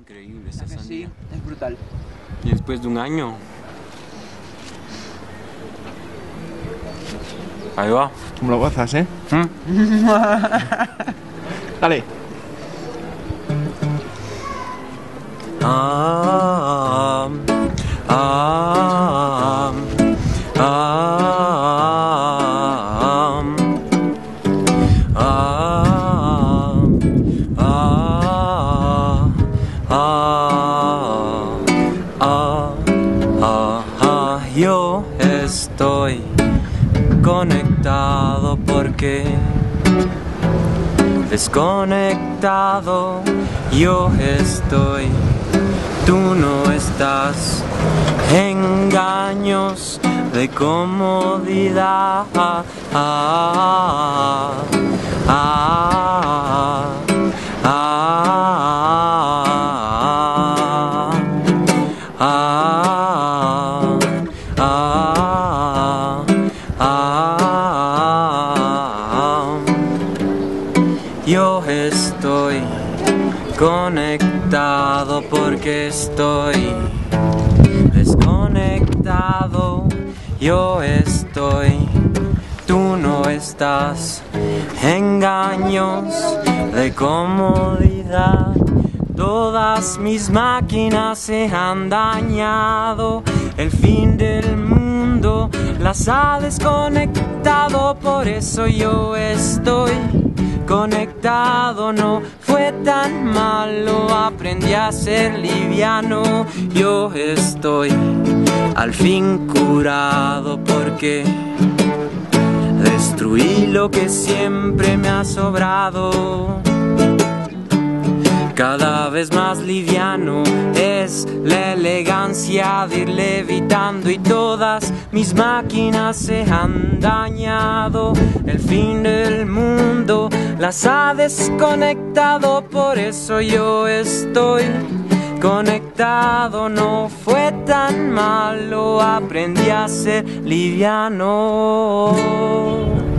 increíble esta Sí, sandía. es brutal. Y después de un año. Ahí va. Tú me lo gozas, ¿eh? ¿Mm? Dale. Ah, ah, ah, ah, yo estoy conectado porque desconectado yo estoy. Tú no estás, engaños de comodidad. Yo estoy conectado porque estoy desconectado. Yo estoy, tú no estás. Engaños de comodidad. Todas mis máquinas se han dañado. El fin del mundo las ha desconectado. Por eso yo estoy conectado, no fue tan malo, aprendí a ser liviano. Yo estoy al fin curado porque destruí lo que siempre me ha sobrado. Cada vez más liviano es la elegancia de ir levitando y todas mis máquinas se han dañado. El fin del mundo las ha desconectado, por eso yo estoy conectado. No fue tan malo, aprendí a ser liviano.